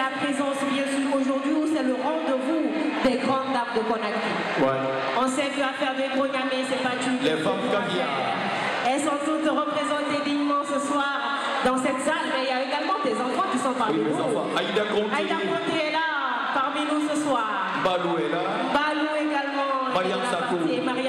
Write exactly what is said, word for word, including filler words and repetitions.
la présence, bien sûr, aujourd'hui, où c'est le rendez-vous des grandes dames de Conakry. Ouais. On sait qu'affaire de Gronyamé, c'est pas une. Les femmes caviar. Elles sont toutes représentées dignement ce soir dans cette salle, mais il y a également des enfants qui sont parmi Oui, les nous. enfants. Aïda Conté. Aïda Conté est là, parmi nous ce soir. Balou est là. Balou également. Mariam est là, Sakou. partie, et Mariam